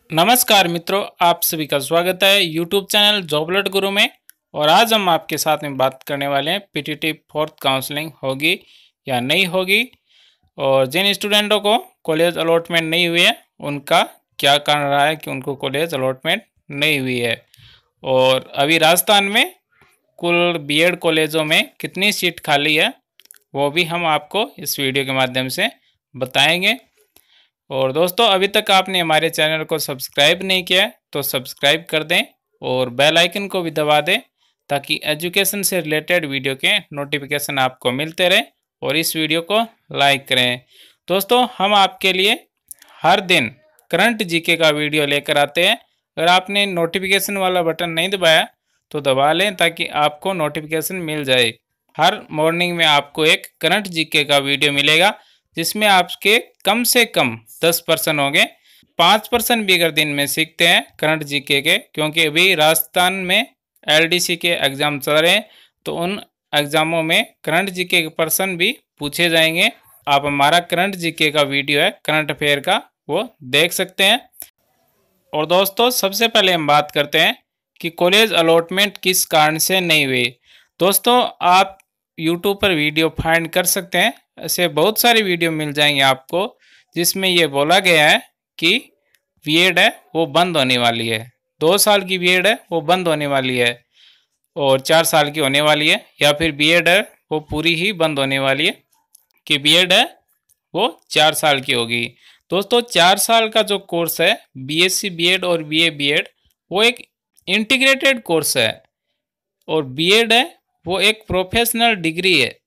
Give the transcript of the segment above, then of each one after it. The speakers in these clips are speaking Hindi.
नमस्कार मित्रों, आप सभी का स्वागत है यूट्यूब चैनल जॉब अलर्ट गुरु में। और आज हम आपके साथ में बात करने वाले हैं पीटीटी फोर्थ काउंसलिंग होगी या नहीं होगी, और जिन स्टूडेंटों को कॉलेज अलॉटमेंट नहीं हुई है उनका क्या कारण रहा है कि उनको कॉलेज अलॉटमेंट नहीं हुई है, और अभी राजस्थान में कुल बीएड कॉलेजों में कितनी सीट खाली है वो भी हम आपको इस वीडियो के माध्यम से बताएंगे। और दोस्तों, अभी तक आपने हमारे चैनल को सब्सक्राइब नहीं किया है तो सब्सक्राइब कर दें और बेल आइकन को भी दबा दें ताकि एजुकेशन से रिलेटेड वीडियो के नोटिफिकेशन आपको मिलते रहें, और इस वीडियो को लाइक करें। दोस्तों, हम आपके लिए हर दिन करंट जीके का वीडियो लेकर आते हैं। अगर आपने नोटिफिकेशन वाला बटन नहीं दबाया तो दबा लें ताकि आपको नोटिफिकेशन मिल जाए। हर मॉर्निंग में आपको एक करंट जीके का वीडियो मिलेगा जिसमें आपके कम से कम 10% होंगे। 5% भी अगर दिन में सीखते हैं करंट जीके के, क्योंकि अभी राजस्थान में एलडीसी के एग्ज़ाम चल रहे हैं तो उन एग्ज़ामों में करंट जीके के पर्सन भी पूछे जाएंगे। आप हमारा करंट जीके का वीडियो है करंट अफेयर का, वो देख सकते हैं। और दोस्तों, सबसे पहले हम बात करते हैं कि कॉलेज अलॉटमेंट किस कारण से नहीं हुई। दोस्तों, आप यूट्यूब पर वीडियो फाइंड कर सकते हैं, ऐसे बहुत सारे वीडियो मिल जाएंगे आपको जिसमें ये बोला गया है कि बीएड है वो बंद होने वाली है, 2 साल की बीएड है वो बंद होने वाली है और 4 साल की होने वाली है, या फिर बीएड है वो पूरी ही बंद होने वाली है कि बीएड है वो 4 साल की होगी। दोस्तों, 4 साल का जो कोर्स है बीएससी बीएड और बीए बीएड वो एक इंटीग्रेटेड कोर्स है, और बीएड है वो एक प्रोफेशनल डिग्री है।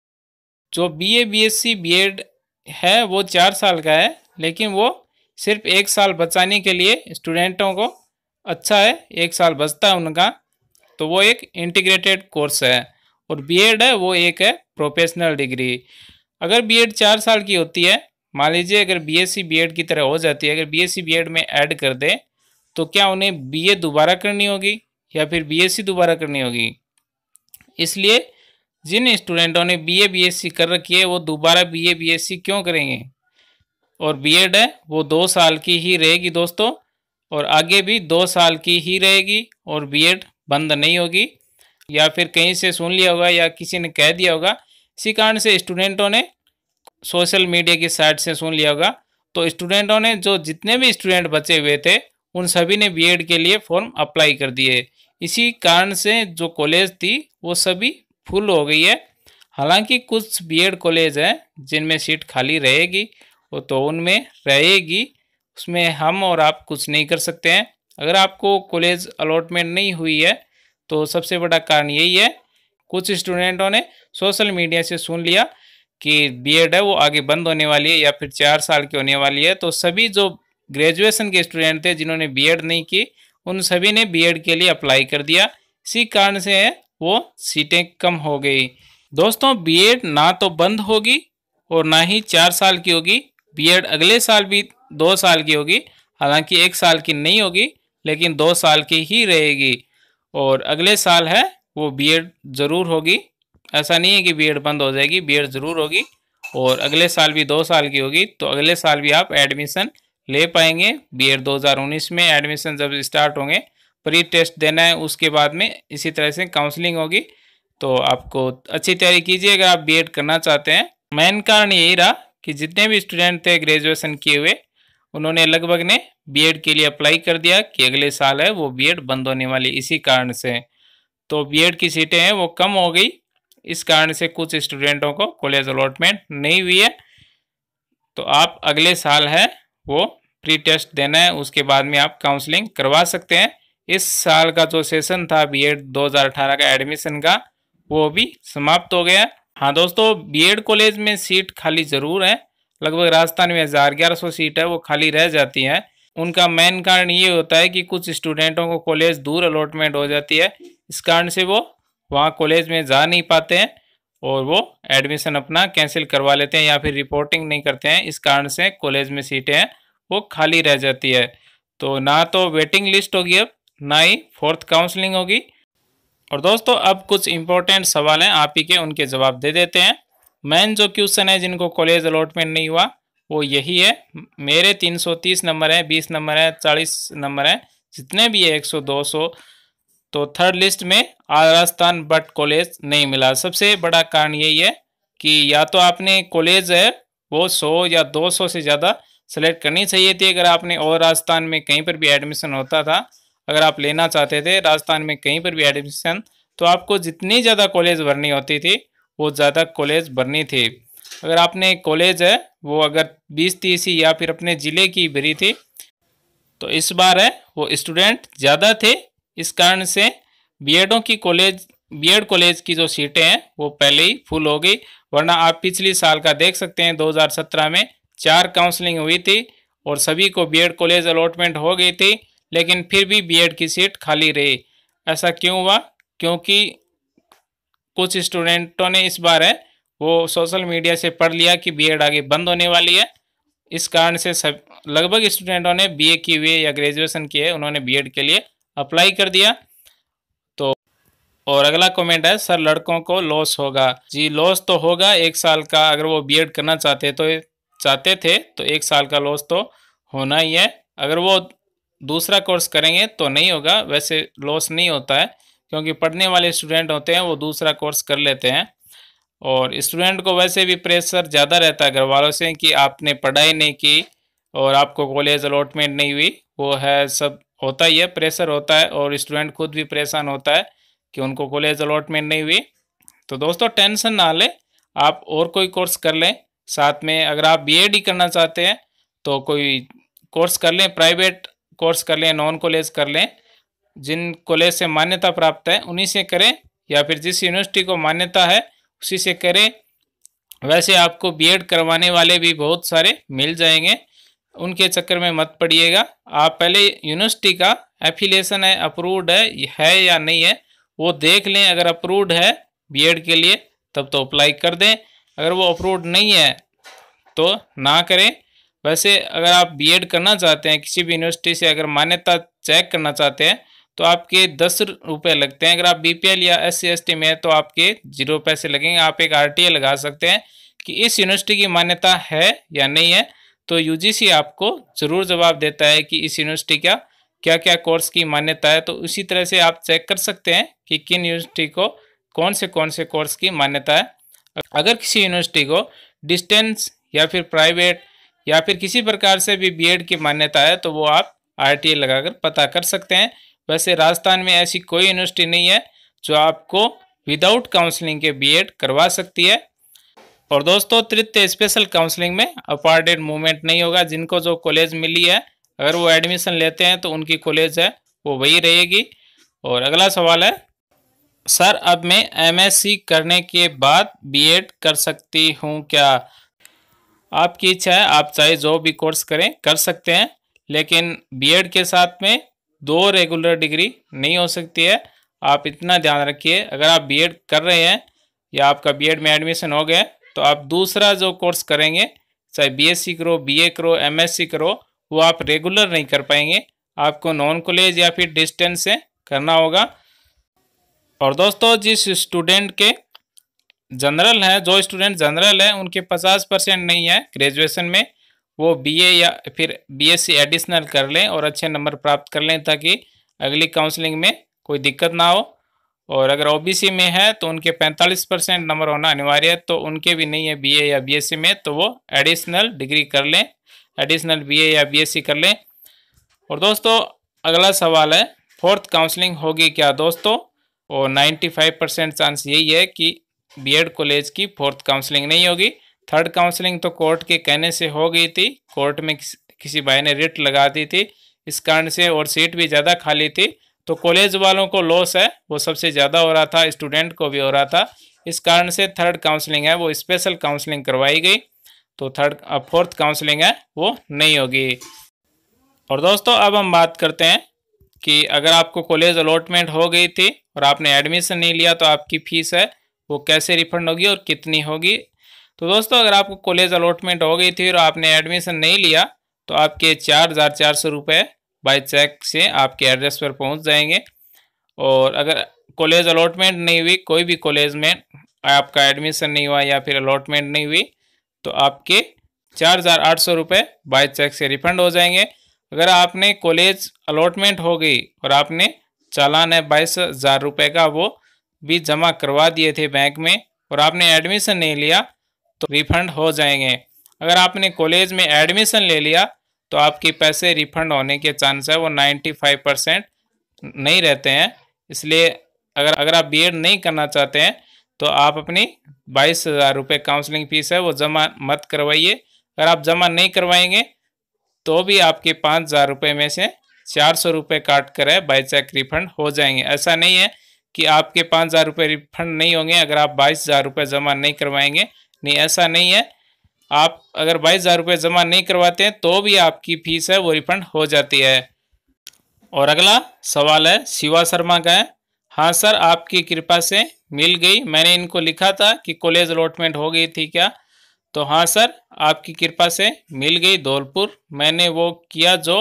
जो बीए बीएससी बीएड है वो 4 साल का है, लेकिन वो सिर्फ 1 साल बचाने के लिए स्टूडेंटों को अच्छा है, 1 साल बचता है उनका, तो वो एक इंटीग्रेटेड कोर्स है। और बीएड है वो एक है प्रोफेशनल डिग्री। अगर बीएड 4 साल की होती है, मान लीजिए अगर बीएससी बीएड की तरह हो जाती है, अगर बीएससी बीएड में ऐड कर दे तो क्या उन्हें बीए दोबारा करनी होगी या फिर बीएससी दोबारा करनी होगी। इसलिए जिन स्टूडेंटों ने बीए बीएससी कर रखी है वो दोबारा बीए बीएससी क्यों करेंगे। और बीएड है वो 2 साल की ही रहेगी दोस्तों, और आगे भी 2 साल की ही रहेगी, और बीएड बंद नहीं होगी। या फिर कहीं से सुन लिया होगा या किसी ने कह दिया होगा, इसी कारण से स्टूडेंटों ने सोशल मीडिया की साइट से सुन लिया होगा, तो स्टूडेंटों ने जो जितने भी स्टूडेंट बचे हुए थे उन सभी ने बीएड के लिए फॉर्म अप्लाई कर दिए। इसी कारण से जो कॉलेज थी वो सभी फुल हो गई है। हालांकि कुछ बीएड कॉलेज हैं जिनमें सीट खाली रहेगी, वो तो उनमें रहेगी, उसमें हम और आप कुछ नहीं कर सकते हैं। अगर आपको कॉलेज अलॉटमेंट नहीं हुई है तो सबसे बड़ा कारण यही है, कुछ स्टूडेंटों ने सोशल मीडिया से सुन लिया कि बीएड है वो आगे बंद होने वाली है या फिर 4 साल की होने वाली है, तो सभी जो ग्रेजुएशन के स्टूडेंट थे जिन्होंने बीएड नहीं की उन सभी ने बीएड के लिए अप्लाई कर दिया। इसी कारण से वो सीटें कम हो गई। दोस्तों, बीएड ना तो बंद होगी और ना ही 4 साल की होगी। बीएड अगले साल भी 2 साल की होगी, हालांकि 1 साल की नहीं होगी लेकिन 2 साल की ही रहेगी। और अगले साल है वो बीएड ज़रूर होगी, ऐसा नहीं है कि बीएड बंद हो जाएगी, बीएड ज़रूर होगी। और अगले साल भी 2 साल की होगी, तो अगले साल भी आप एडमिशन ले पाएंगे। बीएड 2019 में एडमिशन जब स्टार्ट होंगे, प्री टेस्ट देना है, उसके बाद में इसी तरह से काउंसलिंग होगी। तो आपको अच्छी तैयारी कीजिए अगर आप बीएड करना चाहते हैं। मेन कारण यही रहा कि जितने भी स्टूडेंट थे ग्रेजुएशन किए हुए उन्होंने लगभग ने बीएड के लिए अप्लाई कर दिया कि अगले साल है वो बीएड बंद होने वाली, इसी कारण से तो बीएड की सीटें हैं वो कम हो गई। इस कारण से कुछ स्टूडेंटों को कॉलेज अलॉटमेंट नहीं हुई है। तो आप अगले साल है वो प्री टेस्ट देना है, उसके बाद में आप काउंसलिंग करवा सकते हैं। इस साल का जो सेशन था बीएड 2018 का एडमिशन का वो भी समाप्त हो गया। हाँ दोस्तों, बीएड कॉलेज में सीट खाली ज़रूर है, लगभग राजस्थान में 1100 सीट है वो खाली रह जाती हैं। उनका मेन कारण ये होता है कि कुछ स्टूडेंटों को कॉलेज दूर अलॉटमेंट हो जाती है, इस कारण से वो वहाँ कॉलेज में जा नहीं पाते हैं और वो एडमिशन अपना कैंसिल करवा लेते हैं या फिर रिपोर्टिंग नहीं करते हैं। इस कारण से कॉलेज में सीटें हैं वो खाली रह जाती है। तो ना तो वेटिंग लिस्ट होगी अब, ना ही फोर्थ काउंसलिंग होगी। और दोस्तों, अब कुछ इंपॉर्टेंट सवाल हैं आप ही के, उनके जवाब दे देते हैं। मेन जो क्वेश्चन है जिनको कॉलेज अलॉटमेंट नहीं हुआ वो यही है। मेरे 330 नंबर है, 20 नंबर है, 40 नंबर है, जितने भी है 100 200, तो थर्ड लिस्ट में राजस्थान बट कॉलेज नहीं मिला। सबसे बड़ा कारण यही है कि या तो आपने कॉलेज है वो 100 या 200 से ज़्यादा सेलेक्ट करनी चाहिए थी अगर आपने, और राजस्थान में कहीं पर भी एडमिशन होता था, अगर आप लेना चाहते थे राजस्थान में कहीं पर भी एडमिशन, तो आपको जितनी ज़्यादा कॉलेज भरनी होती थी वो ज़्यादा कॉलेज भरनी थी। अगर आपने कॉलेज है वो अगर 20-30 या फिर अपने ज़िले की भरी थी, तो इस बार है वो स्टूडेंट ज़्यादा थे, इस कारण से बीएड कॉलेज की जो सीटें हैं वो पहले ही फुल हो गई। वरना आप पिछली साल का देख सकते हैं, 2017 में 4 काउंसलिंग हुई थी और सभी को बीएड कॉलेज अलॉटमेंट हो गई थी, लेकिन फिर भी बीएड की सीट खाली रही। ऐसा क्यों हुआ? क्योंकि कुछ स्टूडेंटों ने इस बार है वो सोशल मीडिया से पढ़ लिया कि बीएड आगे बंद होने वाली है। इस कारण से सब लगभग स्टूडेंटों ने बीए की हुई है या ग्रेजुएशन की है, उन्होंने बीएड के लिए अप्लाई कर दिया। तो और अगला कमेंट है, सर लड़कों को लॉस होगा। जी लॉस तो होगा 1 साल का, अगर वो बीएड करना चाहते थे तो 1 साल का लॉस तो होना ही है। अगर वो दूसरा कोर्स करेंगे तो नहीं होगा, वैसे लॉस नहीं होता है, क्योंकि पढ़ने वाले स्टूडेंट होते हैं वो दूसरा कोर्स कर लेते हैं। और स्टूडेंट को वैसे भी प्रेशर ज़्यादा रहता है घर वालों से कि आपने पढ़ाई नहीं की और आपको कॉलेज अलॉटमेंट नहीं हुई, वो है सब होता ही है, प्रेशर होता है, और स्टूडेंट खुद भी परेशान होता है कि उनको कॉलेज अलॉटमेंट नहीं हुई। तो दोस्तों टेंशन ना लें, आप और कोई कोर्स कर लें साथ में। अगर आप बीएड ही करना चाहते हैं तो कोई कोर्स कर लें, प्राइवेट कोर्स कर लें, नॉन कॉलेज कर लें, जिन कॉलेज से मान्यता प्राप्त है उन्हीं से करें, या फिर जिस यूनिवर्सिटी को मान्यता है उसी से करें। वैसे आपको बीएड करवाने वाले भी बहुत सारे मिल जाएंगे, उनके चक्कर में मत पड़िएगा। आप पहले यूनिवर्सिटी का एफिलिएशन है, अप्रूव्ड है या नहीं है वो देख लें। अगर अप्रूव्ड है बीएड के लिए तब तो अप्लाई कर दें, अगर वो अप्रूव्ड नहीं है तो ना करें। वैसे अगर आप बीएड करना चाहते हैं किसी भी यूनिवर्सिटी से, अगर मान्यता चेक करना चाहते हैं तो आपके 10 रुपये लगते हैं। अगर आप बीपीएल या SC/ST में है तो आपके 0 पैसे लगेंगे। आप एक RTA लगा सकते हैं कि इस यूनिवर्सिटी की मान्यता है या नहीं है, तो यूजीसी आपको ज़रूर जवाब देता है कि इस यूनिवर्सिटी का क्या क्या कोर्स की मान्यता है। तो उसी तरह से आप चेक कर सकते हैं कि किन यूनिवर्सिटी को कौन से कोर्स की मान्यता है। अगर किसी यूनिवर्सिटी को डिस्टेंस या फिर प्राइवेट या फिर किसी प्रकार से भी बीएड की मान्यता है तो वो आप RTA लगाकर पता कर सकते हैं। वैसे राजस्थान में ऐसी कोई यूनिवर्सिटी नहीं है जो आपको विदाउट काउंसलिंग के बीएड करवा सकती है। और दोस्तों तृतीय स्पेशल काउंसलिंग में अपार्टेड मूवमेंट नहीं होगा। जिनको जो कॉलेज मिली है अगर वो एडमिशन लेते हैं तो उनकी कॉलेज है वो वही रहेगी। और अगला सवाल है, सर अब मैं MSc करने के बाद बीएड कर सकती हूँ क्या? आपकी इच्छा है, आप चाहे जो भी कोर्स करें कर सकते हैं, लेकिन बीएड के साथ में 2 रेगुलर डिग्री नहीं हो सकती है। आप इतना ध्यान रखिए, अगर आप बीएड कर रहे हैं या आपका बीएड में एडमिशन हो गया तो आप दूसरा जो कोर्स करेंगे, चाहे BSc करो, BA करो, MSc करो, वो आप रेगुलर नहीं कर पाएंगे, आपको नॉन कॉलेज या फिर डिस्टेंस से करना होगा। और दोस्तों जिस स्टूडेंट के जनरल है, जो स्टूडेंट जनरल है उनके 50% नहीं है ग्रेजुएशन में, वो BA या फिर BSc एडिशनल कर लें और अच्छे नंबर प्राप्त कर लें ताकि अगली काउंसलिंग में कोई दिक्कत ना हो। और अगर OBC में है तो उनके 45% नंबर होना अनिवार्य है, तो उनके भी नहीं है BA या BSc में, तो वो एडिशनल डिग्री कर लें, एडिशनल BA या BSc कर लें। और दोस्तों अगला सवाल है, फोर्थ काउंसलिंग होगी क्या? दोस्तों और 95% चांस यही है कि बीएड कॉलेज की फोर्थ काउंसलिंग नहीं होगी। थर्ड काउंसलिंग तो कोर्ट के कहने से हो गई थी, कोर्ट में किसी भाई ने रिट लगा दी थी इस कारण से, और सीट भी ज़्यादा खाली थी, तो कॉलेज वालों को लॉस है वो सबसे ज़्यादा हो रहा था, स्टूडेंट को भी हो रहा था। इस कारण से थर्ड काउंसलिंग है वो स्पेशल काउंसलिंग करवाई गई, तो फोर्थ काउंसलिंग है वो नहीं होगी। और दोस्तों अब हम बात करते हैं कि अगर आपको कॉलेज अलॉटमेंट हो गई थी और आपने एडमिशन नहीं लिया तो आपकी फ़ीस है वो कैसे रिफंड होगी और कितनी होगी। तो दोस्तों अगर आपको कॉलेज अलॉटमेंट हो गई थी और आपने एडमिशन नहीं लिया तो आपके 4,400 रुपये बाय चेक से आपके एड्रेस पर पहुंच जाएंगे। और अगर कॉलेज अलॉटमेंट नहीं हुई, कोई भी कॉलेज में आपका एडमिशन नहीं हुआ या फिर अलॉटमेंट नहीं हुई, तो आपके 4,800 रुपये बाय चेक से रिफंड हो जाएंगे। अगर आपने कॉलेज अलॉटमेंट हो गई और आपने चालान है 22,000 रुपये का, वो भी जमा करवा दिए थे बैंक में और आपने एडमिशन नहीं लिया तो रिफंड हो जाएंगे। अगर आपने कॉलेज में एडमिशन ले लिया तो आपके पैसे रिफंड होने के चांस है वो 95% नहीं रहते हैं। इसलिए अगर आप बीएड नहीं करना चाहते हैं तो आप अपनी 22,000 रुपये काउंसलिंग फीस है वो जमा मत करवाइए। अगर आप जमा नहीं करवाएंगे तो भी आपके 5,000 रुपये में से 400 रुपये काट कर है बाई चेक रिफंड हो जाएंगे। ऐसा नहीं है कि आपके 5,000 रुपये रिफंड नहीं होंगे अगर आप 22,000 रुपये जमा नहीं करवाएंगे। नहीं, ऐसा नहीं है। आप अगर 22,000 रुपये जमा नहीं करवाते हैं तो भी आपकी फ़ीस है वो रिफंड हो जाती है। और अगला सवाल है शिवा शर्मा का है। हाँ सर, आपकी कृपा से मिल गई। मैंने इनको लिखा था कि कॉलेज अलॉटमेंट हो गई थी क्या, तो हाँ सर, आपकी कृपा से मिल गई धौलपुर। मैंने वो किया जो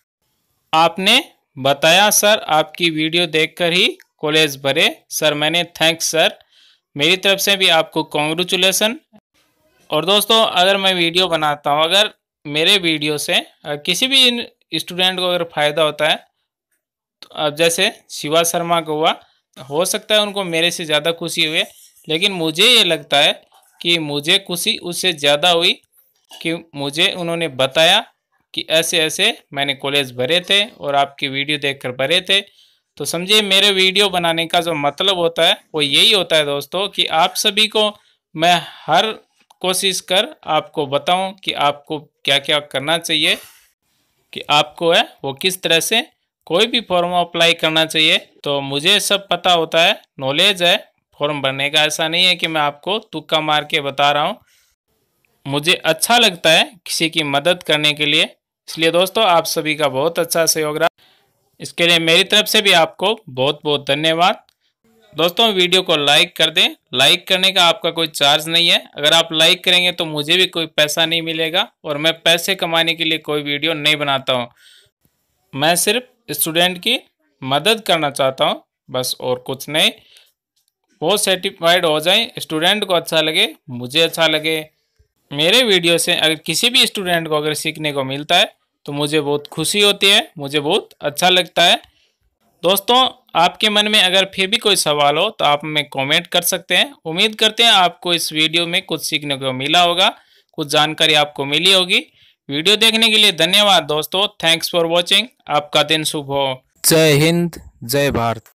आपने बताया सर, आपकी वीडियो देखकर ही कॉलेज भरे सर मैंने। थैंक्स सर, मेरी तरफ से भी आपको कॉन्ग्रेचुलेसन। और दोस्तों, अगर मैं वीडियो बनाता हूँ, अगर मेरे वीडियो से किसी भी स्टूडेंट को अगर फ़ायदा होता है, तो अब जैसे शिवा शर्मा को हुआ, हो सकता है उनको मेरे से ज़्यादा खुशी हुई, लेकिन मुझे ये लगता है कि मुझे खुशी उससे ज़्यादा हुई कि मुझे उन्होंने बताया कि ऐसे ऐसे मैंने कॉलेज भरे थे और आपकी वीडियो देखकर भरे थे। तो समझिए, मेरे वीडियो बनाने का जो मतलब होता है वो यही होता है दोस्तों, कि आप सभी को मैं हर कोशिश कर आपको बताऊं कि आपको क्या क्या करना चाहिए, कि आपको है वो किस तरह से कोई भी फॉर्म अप्लाई करना चाहिए। तो मुझे सब पता होता है, नॉलेज है फॉर्म भरने का। ऐसा नहीं है कि मैं आपको तुक्का मार के बता रहा हूँ। मुझे अच्छा लगता है किसी की मदद करने के लिए, इसलिए दोस्तों आप सभी का बहुत अच्छा सहयोग रहा। इसके लिए मेरी तरफ से भी आपको बहुत बहुत धन्यवाद। दोस्तों, वीडियो को लाइक कर दें। लाइक करने का आपका कोई चार्ज नहीं है। अगर आप लाइक करेंगे तो मुझे भी कोई पैसा नहीं मिलेगा और मैं पैसे कमाने के लिए कोई वीडियो नहीं बनाता हूँ। मैं सिर्फ स्टूडेंट की मदद करना चाहता हूँ, बस, और कुछ नहीं। वो सेटिस्फाइड हो जाए, स्टूडेंट को अच्छा लगे, मुझे अच्छा लगे। मेरे वीडियो से अगर किसी भी स्टूडेंट को अगर सीखने को मिलता है तो मुझे बहुत खुशी होती है, मुझे बहुत अच्छा लगता है। दोस्तों, आपके मन में अगर फिर भी कोई सवाल हो तो आप हमें कमेंट कर सकते हैं। उम्मीद करते हैं आपको इस वीडियो में कुछ सीखने को मिला होगा, कुछ जानकारी आपको मिली होगी। वीडियो देखने के लिए धन्यवाद दोस्तों। Thanks for watching. आपका दिन शुभ हो। जय हिंद, जय भारत।